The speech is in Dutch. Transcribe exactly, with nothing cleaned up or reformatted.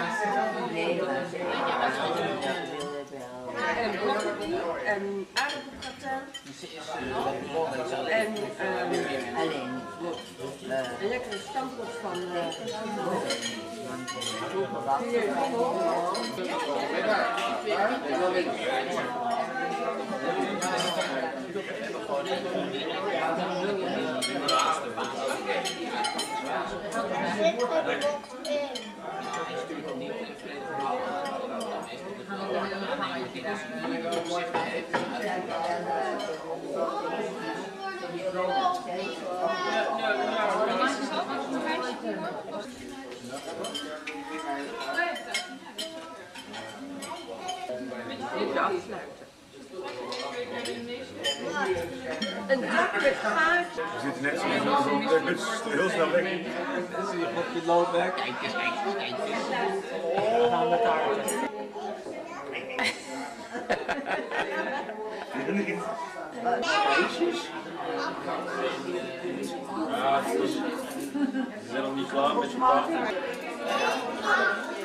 Nee, maar en broccoli en aardappelgratin en um, alleen een lekkere stampot van uh, een dak met gaatjes. We zitten net zo heel snel weg. Zie je op je lood weg? Kijk eens, kijk eens, kijk eens. We gaan met haar. Feestjes? Ja, we zijn nog niet klaar met je paard.